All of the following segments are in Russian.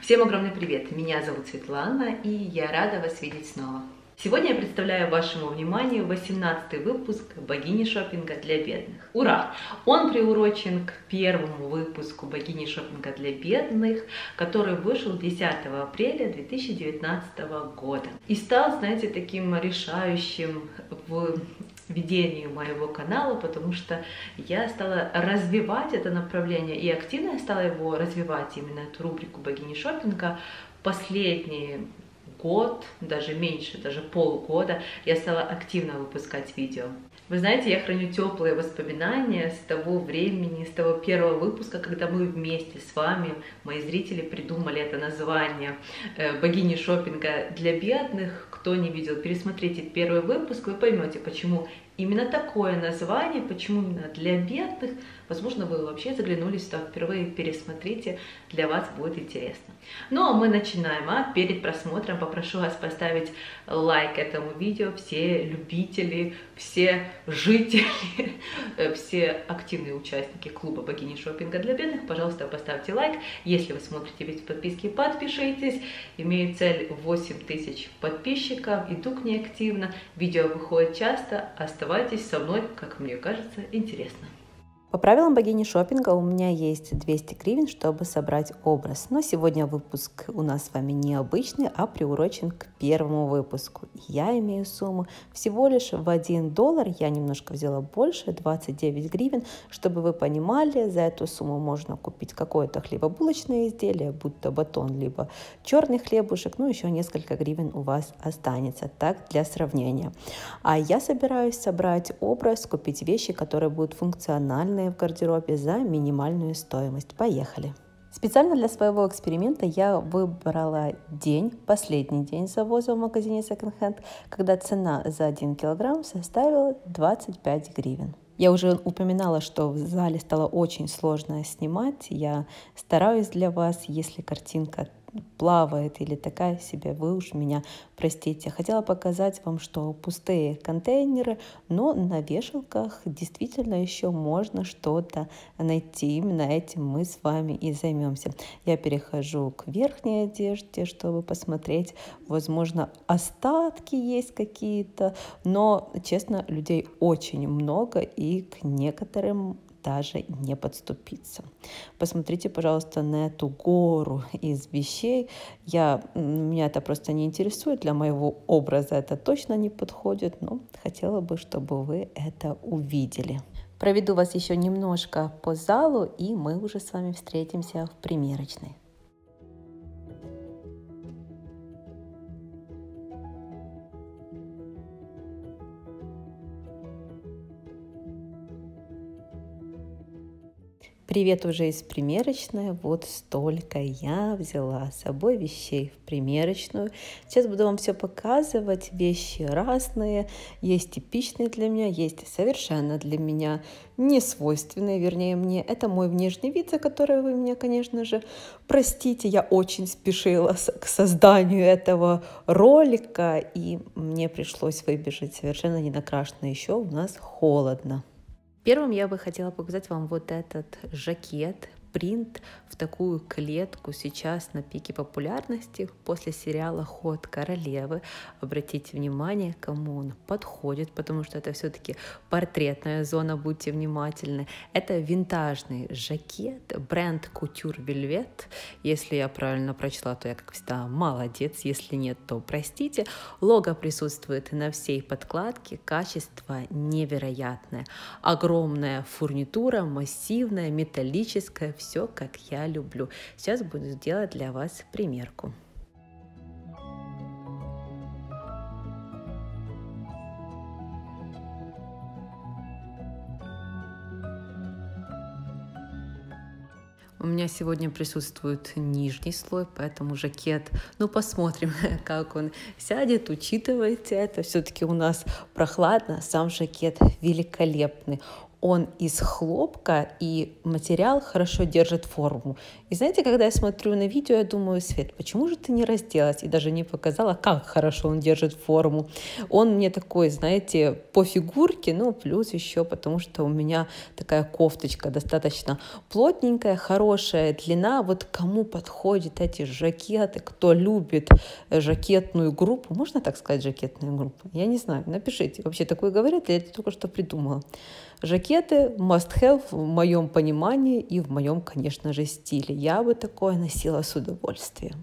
Всем огромный привет! Меня зовут Светлана, и я рада вас видеть снова. Сегодня я представляю вашему вниманию 18-й выпуск «Богини шопинга для бедных». Ура! Он приурочен к первому выпуску «Богини шопинга для бедных», который вышел 10 апреля 2019 года. И стал, знаете, таким решающим в ведению моего канала, потому что я стала развивать это направление и активно стала его развивать, именно эту рубрику «Богини шопинга». Последний год, даже меньше, даже полгода я стала активно выпускать видео. Вы знаете, я храню теплые воспоминания с того времени, с того первого выпуска, когда мы вместе с вами, мои зрители, придумали это название «Богини шопинга для бедных». Кто не видел, пересмотрите первый выпуск, вы поймете, почему именно такое название, почему именно для бедных. Возможно, вы вообще заглянули сюда впервые, пересмотрите, для вас будет интересно. Ну а мы начинаем. Перед просмотром попрошу вас поставить лайк этому видео. Все любители, все жители, все активные участники клуба «Богини шопинга для бедных», пожалуйста, поставьте лайк. Если вы смотрите без подписки, подпишитесь. Имею цель 8000 подписчиков, иду к ней активно. Видео выходит часто, оставайтесь со мной, как мне кажется, интересно. По правилам богини шопинга у меня есть 200 гривен, чтобы собрать образ. Но сегодня выпуск у нас с вами необычный, а приурочен к первому выпуску. Я имею сумму всего лишь в $1. Я немножко взяла больше, 29 гривен. Чтобы вы понимали, за эту сумму можно купить какое-то хлебобулочное изделие, будь то батон, либо черный хлебушек. Ну, еще несколько гривен у вас останется. Так, для сравнения. А я собираюсь собрать образ, купить вещи, которые будут функциональны в гардеробе за минимальную стоимость. Поехали! Специально для своего эксперимента я выбрала день, последний день завоза в магазине Second Hand, когда цена за 1 килограмм составила 25 гривен. Я уже упоминала, что в зале стало очень сложно снимать. Я стараюсь для вас, если картинка плавает или такая себе, вы уж меня простите. Хотела показать вам, что пустые контейнеры, но на вешалках действительно еще можно что-то найти. Именно этим мы с вами и займемся. Я перехожу к верхней одежде, чтобы посмотреть. Возможно, остатки есть какие-то, но, честно, людей очень много, и к некоторым даже не подступиться. Посмотрите, пожалуйста, на эту гору из вещей. Меня это просто не интересует, для моего образа это точно не подходит, но хотела бы, чтобы вы это увидели. Проведу вас еще немножко по залу, и мы уже с вами встретимся в примерочной. Привет уже из примерочной. Вот столько я взяла с собой вещей в примерочную. Сейчас буду вам все показывать. Вещи разные. Есть типичные для меня, есть совершенно для меня не свойственные, вернее мне. Это мой внешний вид, за который вы меня, конечно же, простите. Я очень спешила к созданию этого ролика, и мне пришлось выбежать совершенно не накрашенной. Еще у нас холодно. Первым я бы хотела показать вам вот этот жакет, принт в такую клетку, сейчас на пике популярности после сериала «Ход королевы». Обратите внимание, кому он подходит, потому что это все-таки портретная зона, будьте внимательны. Это винтажный жакет, бренд Couture Velvet. Если я правильно прочла, то я, как всегда, молодец. Если нет, то простите. Лого присутствует на всей подкладке, качество невероятное. Огромная фурнитура, массивная, металлическая, все как я люблю. Сейчас буду делать для вас примерку. У меня сегодня присутствует нижний слой, поэтому жакет, посмотрим, как он сядет, учитывайте это. Все-таки у нас прохладно, сам жакет великолепный. он из хлопка, и материал хорошо держит форму. И знаете, когда я смотрю на видео, я думаю: Свет, почему же ты не разделась и даже не показала, как хорошо он держит форму? Он мне такой, знаете, по фигурке, ну, плюс еще потому, что у меня такая кофточка достаточно плотненькая, хорошая длина. Вот кому подходят эти жакеты, кто любит жакетную группу, можно так сказать, жакетную группу? Я не знаю, напишите, вообще такое говорят, я это только что придумала. Жакеты must have в моем понимании и в моем, конечно же, стиле. Я бы такое носила с удовольствием.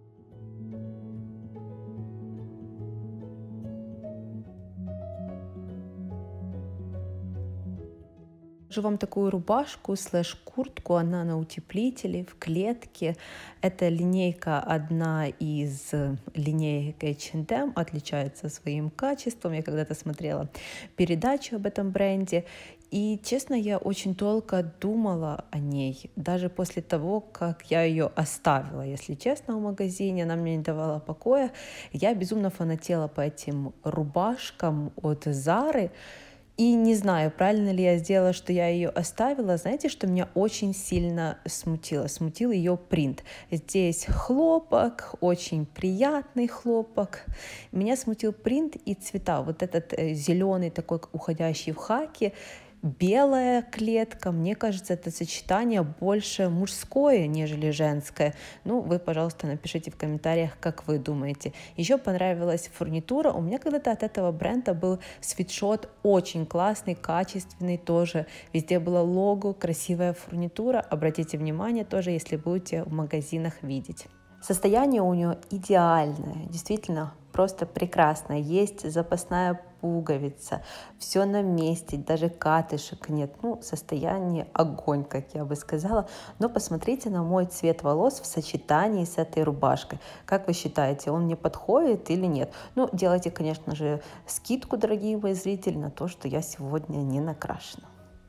Покажу вам такую рубашку слэш-куртку, она на утеплителе, в клетке. Это линейка, одна из линеек H&M, отличается своим качеством. Я когда-то смотрела передачу об этом бренде. И, честно, я очень долго думала о ней, даже после того, как я ее оставила, если честно, в магазине, она мне не давала покоя. Я безумно фанатела по этим рубашкам от Zara. И не знаю, правильно ли я сделала, что я ее оставила. Знаете, что меня очень сильно смутило? Смутил ее принт. Здесь хлопок, очень приятный хлопок. Меня смутил принт и цвета. Вот этот зеленый такой, уходящий в хаки, белая клетка. Мне кажется, это сочетание больше мужское, нежели женское. Ну, вы, пожалуйста, напишите в комментариях, как вы думаете. Еще понравилась фурнитура. У меня когда-то от этого бренда был свитшот очень классный, качественный тоже. Везде было лого, красивая фурнитура. Обратите внимание тоже, если будете в магазинах видеть. Состояние у нее идеальное, действительно просто прекрасное. Есть запасная пуговица, все на месте, даже катышек нет. Ну, состояние огонь, как я бы сказала. Но посмотрите на мой цвет волос в сочетании с этой рубашкой. Как вы считаете, он мне подходит или нет? Ну, делайте, конечно же, скидку, дорогие мои зрители, на то, что я сегодня не накрашена.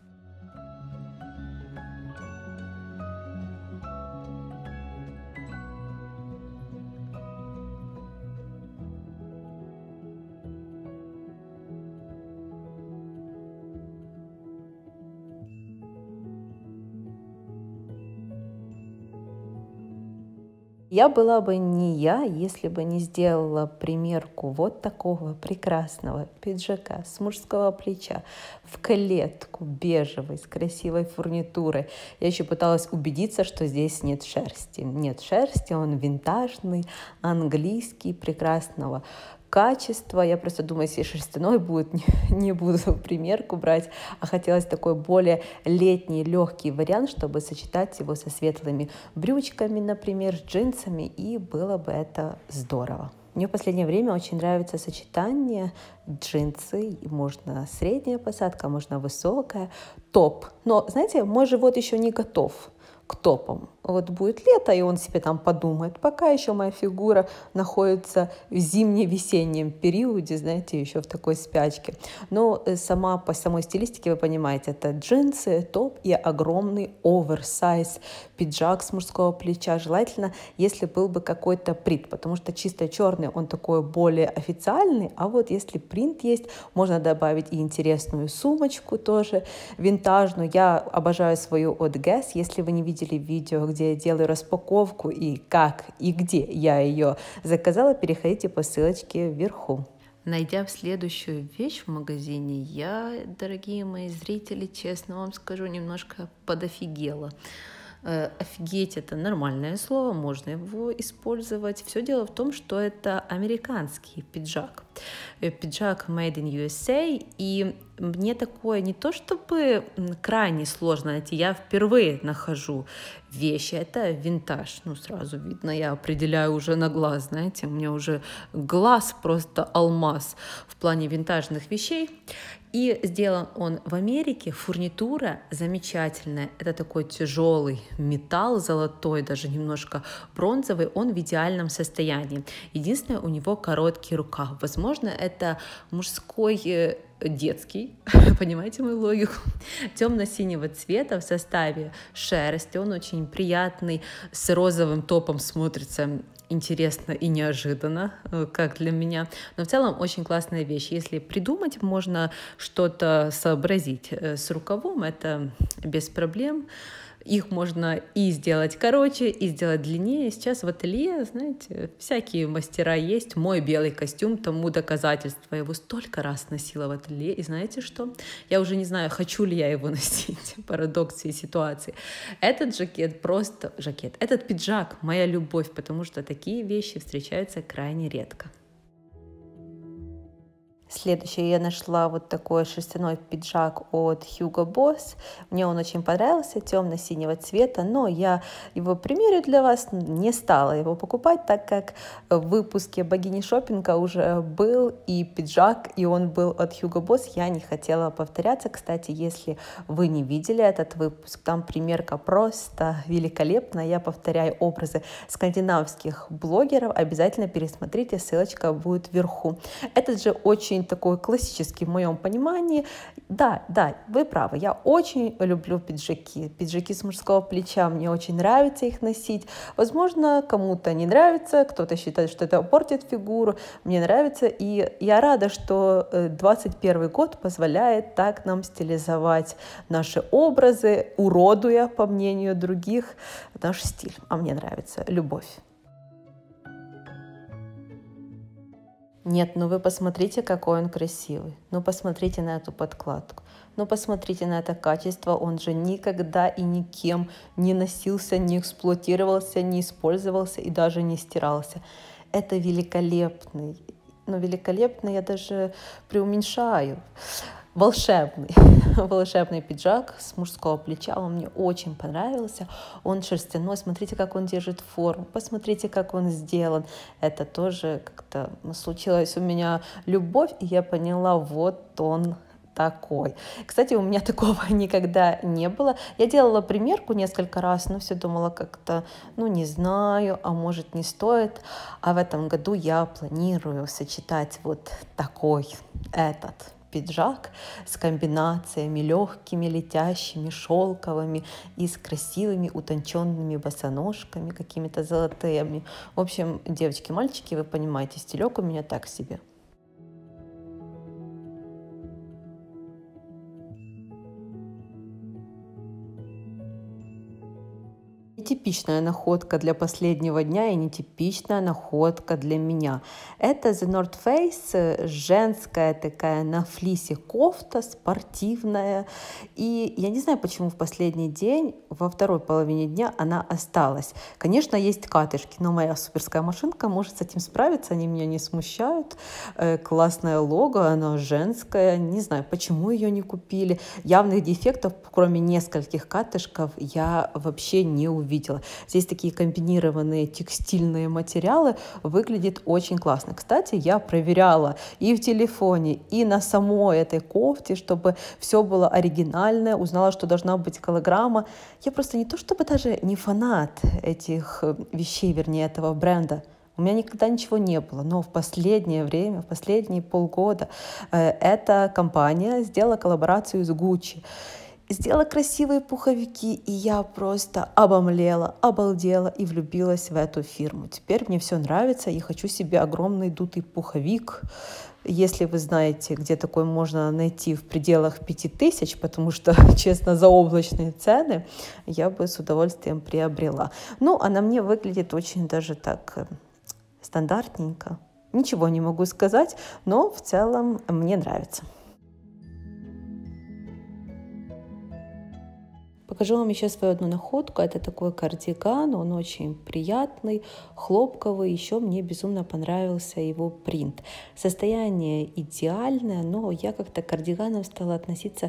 Я была бы не я, если бы не сделала примерку вот такого прекрасного пиджака с мужского плеча в клетку бежевой, с красивой фурнитурой. Я еще пыталась убедиться, что здесь нет шерсти. Нет шерсти, он винтажный, английский, прекрасного качества. Я просто думаю, если шерстяной будет, не буду примерку брать, а хотелось такой более летний, легкий вариант, чтобы сочетать его со светлыми брючками, например, с джинсами, и было бы это здорово. Мне в последнее время очень нравится сочетание джинсы, можно средняя посадка, можно высокая, топ. Но, знаете, мой живот еще не готов к топам. Вот будет лето, и он себе там подумает. Пока еще моя фигура находится в зимне-весеннем периоде, знаете, еще в такой спячке. Но по самой стилистике, вы понимаете, это джинсы, топ и огромный оверсайз пиджак с мужского плеча. Желательно, если был бы какой-то принт, потому что чисто черный, он такой более официальный, а вот если принт есть, можно добавить и интересную сумочку тоже, винтажную. Я обожаю свою от Guess. Если вы не видели видео, где я делаю распаковку и как и где я ее заказала, переходите по ссылочке вверху. Найдя следующую вещь в магазине, я, дорогие мои зрители, честно вам скажу, немножко подофигела. Офигеть — это нормальное слово, можно его использовать. Все дело в том, что это американский пиджак. Пиджак made in USA, и мне такое не то чтобы крайне сложно найти, я впервые нахожу вещи. Это винтаж, ну сразу видно, я определяю уже на глаз, знаете, у меня уже глаз просто алмаз в плане винтажных вещей. И сделан он в Америке, фурнитура замечательная, это такой тяжелый металл золотой, даже немножко бронзовый, он в идеальном состоянии. Единственное, у него короткий рукав, возможно, это мужской детский, понимаете мою логику, темно-синего цвета в составе шерсти. Он очень приятный, с розовым топом смотрится интересно и неожиданно, как для меня. Но в целом очень классная вещь. Если придумать, можно что-то сообразить с рукавом, это без проблем. Их можно и сделать короче, и сделать длиннее. Сейчас в ателье, знаете, всякие мастера есть. Мой белый костюм тому доказательство. Я его столько раз носила в ателье. И знаете что? Я уже не знаю, хочу ли я его носить. Парадоксы и ситуации. Этот этот пиджак — моя любовь, потому что такие вещи встречаются крайне редко. Следующее я нашла вот такой шерстяной пиджак от Hugo Boss. Мне он очень понравился, темно-синего цвета, но я его примерю для вас, не стала его покупать, так как в выпуске богини шопинга уже был и пиджак, и он был от Hugo Boss. Я не хотела повторяться. Кстати, если вы не видели этот выпуск, там примерка просто великолепная. Я повторяю образы скандинавских блогеров. Обязательно пересмотрите, ссылочка будет вверху. Этот же очень такой классический в моем понимании. Да, вы правы, я очень люблю пиджаки. Пиджаки с мужского плеча, мне очень нравится их носить. Возможно, кому-то не нравится, кто-то считает, что это портит фигуру. Мне нравится, и я рада, что 21 год позволяет так нам стилизовать наши образы, уродуя, по мнению других, наш стиль. А мне нравится. Любовь. Нет, ну вы посмотрите, какой он красивый. Ну посмотрите на эту подкладку. Ну посмотрите на это качество. Он же никогда и никем не носился, не эксплуатировался, не использовался и даже не стирался. Это великолепный. Но великолепный я даже преуменьшаю. Волшебный пиджак с мужского плеча, он мне очень понравился, он шерстяной, смотрите, как он держит форму, посмотрите, как он сделан, это тоже как-то случилась у меня любовь, и я поняла, вот он такой. Кстати, у меня такого никогда не было. Я делала примерку несколько раз, но все думала как-то, не знаю, а может не стоит. А в этом году я планирую сочетать вот этот пиджак с комбинациями легкими, летящими, шелковыми и с красивыми утонченными босоножками, какими-то золотыми. В общем, девочки, мальчики, вы понимаете, стилек у меня так себе. Нетипичная находка для последнего дня и нетипичная находка для меня. Это The North Face, женская такая на флисе кофта, спортивная. И я не знаю, почему в последний день, во второй половине дня она осталась. Конечно, есть катышки, но моя суперская машинка может с этим справиться, они меня не смущают. Классное лого, она женская, не знаю, почему ее не купили. Явных дефектов, кроме нескольких катышков, я вообще не увидела. Здесь такие комбинированные текстильные материалы, выглядит очень классно. Кстати, я проверяла и в телефоне, и на самой этой кофте, чтобы все было оригинальное, узнала, что должна быть голограмма. Я просто не то чтобы даже не фанат этих вещей, вернее, этого бренда. У меня никогда ничего не было, но в последнее время, в последние полгода эта компания сделала коллаборацию с Gucci. Сделала красивые пуховики, и я просто обомлела, обалдела и влюбилась в эту фирму. Теперь мне все нравится, и хочу себе огромный дутый пуховик. Если вы знаете, где такой можно найти в пределах 5000, потому что, честно, заоблачные цены, я бы с удовольствием приобрела. А на мне выглядит очень даже так стандартненько. Ничего не могу сказать, но в целом мне нравится. Покажу вам еще свою одну находку. Это такой кардиган, он очень приятный, хлопковый. Еще мне безумно понравился его принт. Состояние идеальное, но я как-то к кардиганам стала относиться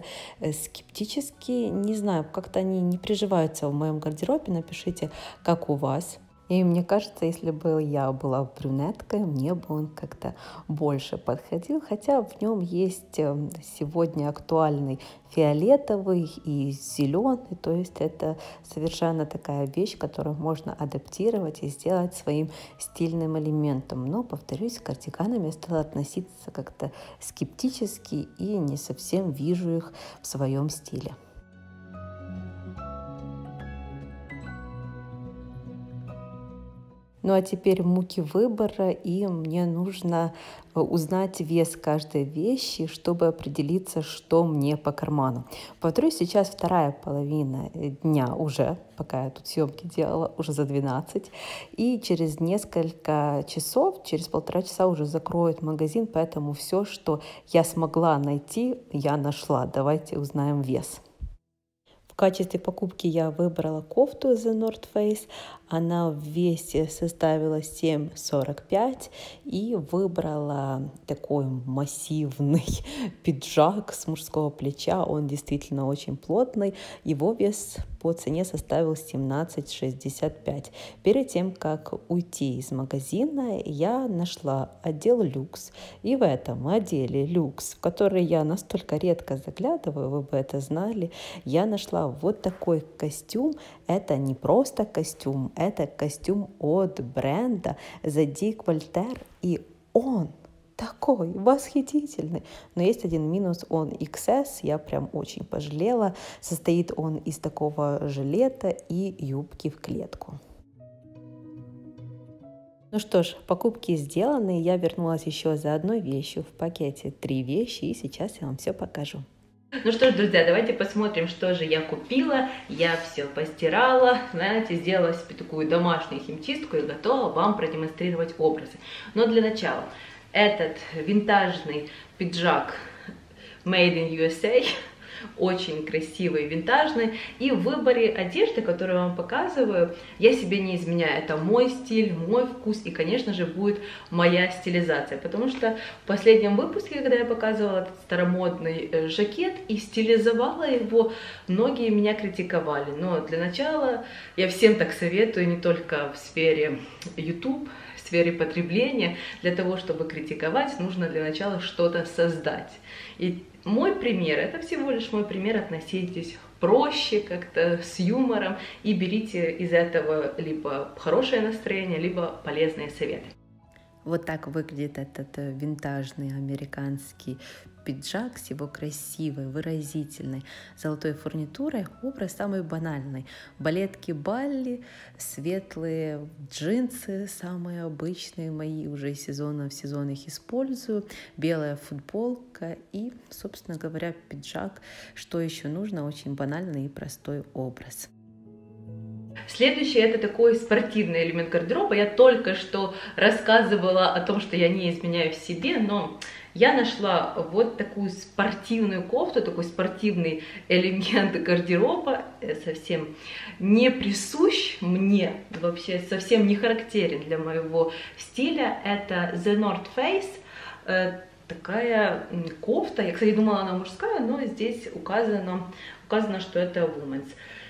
скептически. Не знаю, как-то они не приживаются в моем гардеробе. Напишите, как у вас. И мне кажется, если бы я была брюнеткой, мне бы он как-то больше подходил, хотя в нем есть сегодня актуальный фиолетовый и зеленый, то есть это совершенно такая вещь, которую можно адаптировать и сделать своим стильным элементом. Но, повторюсь, к кардиганам я стала относиться как-то скептически и не совсем вижу их в своем стиле. Ну а теперь муки выбора, и мне нужно узнать вес каждой вещи, чтобы определиться, что мне по карману. Повторюсь, сейчас вторая половина дня уже, пока я тут съемки делала, уже за 12, и через несколько часов, через 1,5 часа уже закроют магазин, поэтому все, что я смогла найти, я нашла. Давайте узнаем вес. В качестве покупки я выбрала кофту The North Face. Она в весе составила 7,45 и выбрала такой массивный пиджак с мужского плеча. Он действительно очень плотный. Его вес по цене составил 17,65. Перед тем, как уйти из магазина, я нашла отдел люкс. И в этом отделе люкс, в который я настолько редко заглядываю, вы бы это знали, я нашла вот такой костюм. Это не просто костюм, это костюм от бренда The Dick Voltaire, и он такой восхитительный. Но есть один минус, он XS, я прям очень пожалела. Состоит он из такого жилета и юбки в клетку. Ну что ж, покупки сделаны, я вернулась еще за одной вещью. В пакете 3 вещи, и сейчас я вам все покажу. Ну что ж, друзья, давайте посмотрим, что же я купила. Я все постирала, знаете, сделала себе такую домашнюю химчистку и готова вам продемонстрировать образы. Но для начала, этот винтажный пиджак Made in USA, очень красивый, винтажный. И в выборе одежды, которую я вам показываю, я себе не изменяю. Это мой стиль, мой вкус и, конечно же, будет моя стилизация. Потому что в последнем выпуске, когда я показывала этот старомодный жакет и стилизовала его, многие меня критиковали. Но для начала я всем так советую, не только в сфере YouTube, в сфере потребления. Для того, чтобы критиковать, нужно для начала что-то создать. И мой пример, это всего лишь мой пример, относитесь проще, как-то с юмором и берите из этого либо хорошее настроение, либо полезные советы. Вот так выглядит этот винтажный американский пиджак с его красивой, выразительной золотой фурнитурой. Образ самый банальный. Балетки Балли, светлые джинсы, самые обычные мои, уже из сезона в сезон их использую, белая футболка и, собственно говоря, пиджак. Что еще нужно? Очень банальный и простой образ. Следующий это такой спортивный элемент гардероба. Я только что рассказывала о том, что я не изменяю в себе, но я нашла вот такую спортивную кофту, такой спортивный элемент гардероба, совсем не присущ мне, вообще совсем не характерен для моего стиля. Это The North Face, такая кофта. Я, кстати, думала, она мужская, но здесь указано, что это women's.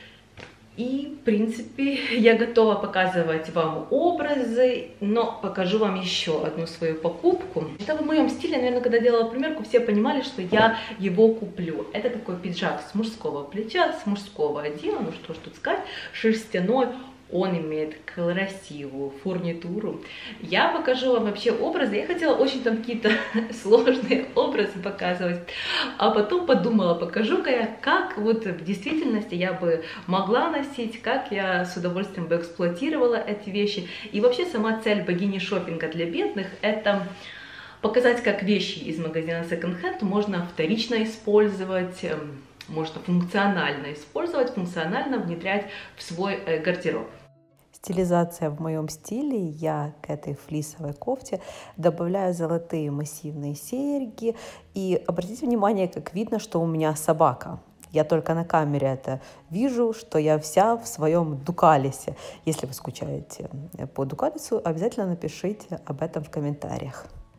И, в принципе, я готова показывать вам образы, но покажу вам еще одну свою покупку. Это в моем стиле, наверное, когда делала примерку, все понимали, что я его куплю. Это такой пиджак с мужского плеча, с мужского отдела, ну что ж тут сказать, шерстяной. Он имеет красивую фурнитуру. Я покажу вам вообще образы. Я хотела очень там какие-то сложные образы показывать, а потом подумала, покажу-ка я, как вот в действительности я бы могла носить, как я с удовольствием бы эксплуатировала эти вещи. И вообще сама цель богини шопинга для бедных – это показать, как вещи из магазина Second Hand можно вторично использовать, можно функционально использовать, функционально внедрять в свой гардероб. Стилизация в моем стиле. Я к этой флисовой кофте добавляю золотые массивные серьги. И обратите внимание, как видно, что у меня собака. Я только на камере это вижу, что я вся в своем дукалисе. Если вы скучаете по дукалису, обязательно напишите об этом в комментариях.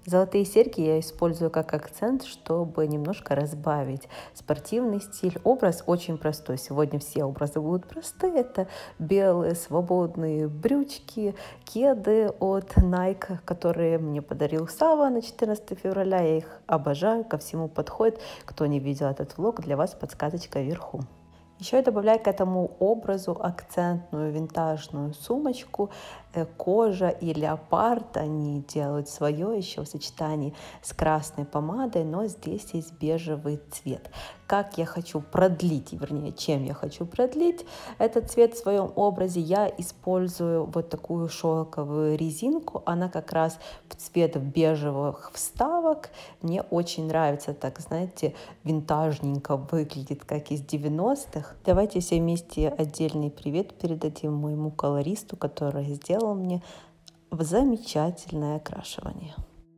Золотые серьги я использую как акцент, чтобы немножко разбавить спортивный стиль. Образ очень простой. Сегодня все образы будут простые. Это белые свободные брючки, кеды от Nike, которые мне подарил Сава на 14 февраля. Я их обожаю, ко всему подходит. Кто не видел этот влог, для вас подсказочка вверху. Еще я добавляю к этому образу акцентную винтажную сумочку. Кожа и леопард, они делают свое еще в сочетании с красной помадой, но здесь есть бежевый цвет. Как я хочу продлить, вернее, чем я хочу продлить этот цвет в своем образе, я использую вот такую шелковую резинку. Она как раз в цвет бежевых вставок. Мне очень нравится, так, знаете, винтажненько выглядит, как из 90-х. Давайте все вместе отдельный привет передадим моему колористу, который сделал мне замечательное окрашивание.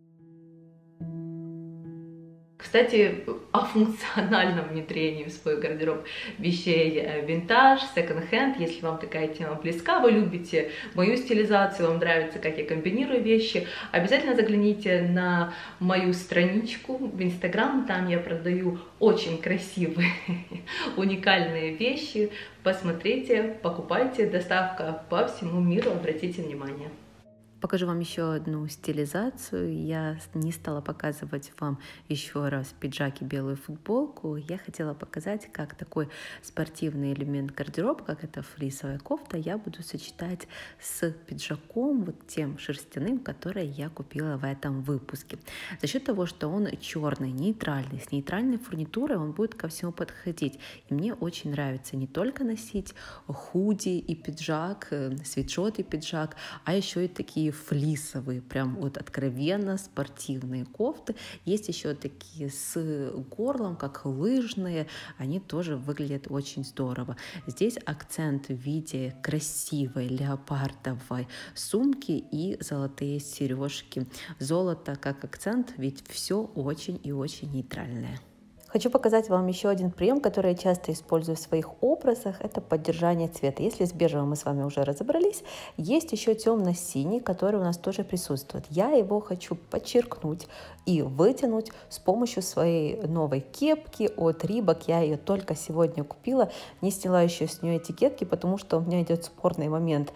Кстати, о функциональном внедрении в свой гардероб вещей винтаж, секонд-хенд. Если вам такая тема близка, вы любите мою стилизацию, вам нравится, как я комбинирую вещи, обязательно загляните на мою страничку в Инстаграм. Там я продаю очень красивые, уникальные вещи. Посмотрите, покупайте, доставка по всему миру, обратите внимание. Покажу вам еще одну стилизацию. Я не стала показывать вам еще раз пиджак и белую футболку. Я хотела показать, как такой спортивный элемент гардероба, как эта флисовая кофта, я буду сочетать с пиджаком, вот тем шерстяным, который я купила в этом выпуске. За счет того, что он черный, нейтральный, с нейтральной фурнитурой, он будет ко всему подходить. И мне очень нравится не только носить худи и пиджак, свитшот и пиджак, а еще и такие флисовые, прям вот откровенно спортивные кофты. Есть еще такие с горлом, как лыжные, они тоже выглядят очень здорово. Здесь акцент в виде красивой леопардовой сумки и золотые сережки. Золото как акцент, ведь все очень и очень нейтральное. Хочу показать вам еще один прием, который я часто использую в своих образах. Это поддержание цвета. Если с бежевым мы с вами уже разобрались, есть еще темно-синий, который у нас тоже присутствует. Я его хочу подчеркнуть и вытянуть с помощью своей новой кепки от Reebok. Я ее только сегодня купила, не сняла еще с нее этикетки, потому что у меня идет спорный момент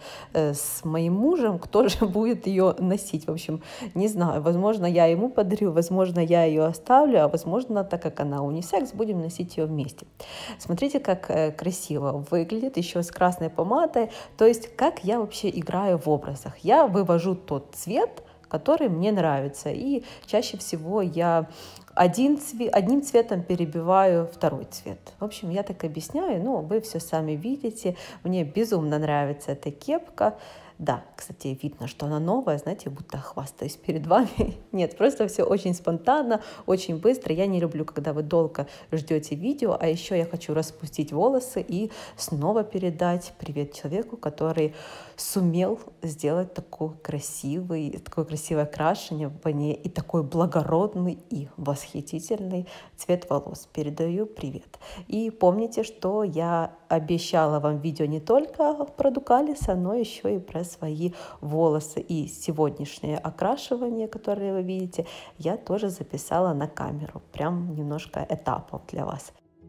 с моим мужем, кто же будет ее носить. В общем, не знаю, возможно, я ему подарю, возможно, я ее оставлю, а возможно, так как она унисекс, будем носить ее вместе. Смотрите, как красиво выглядит, еще с красной помадой. То есть, как я вообще играю в образах. Я вывожу тот цвет, который мне нравится. И чаще всего я одним цветом перебиваю второй цвет. В общем, я так объясняю, но вы все сами видите. Мне безумно нравится эта кепка. Да, кстати, видно, что она новая, знаете, будто хвастаюсь перед вами. Нет, просто все очень спонтанно, очень быстро. Я не люблю, когда вы долго ждете видео, а еще я хочу распустить волосы и снова передать привет человеку, который сумел сделать такое красивое окрашивание и такой благородный и восхитительный цвет волос. Передаю привет. И помните, что я обещала вам видео не только про Дукалиса, но еще и про свои волосы. И сегодняшнее окрашивание, которое вы видите, я тоже записала на камеру. Прям немножко этапов для вас.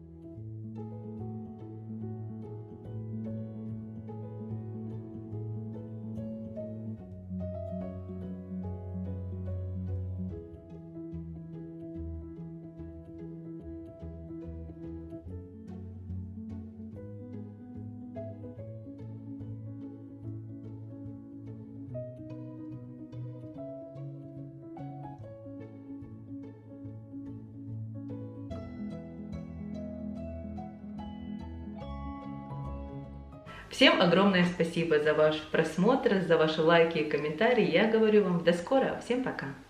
Всем огромное спасибо за ваш просмотр, за ваши лайки и комментарии. Я говорю вам до скорого. Всем пока.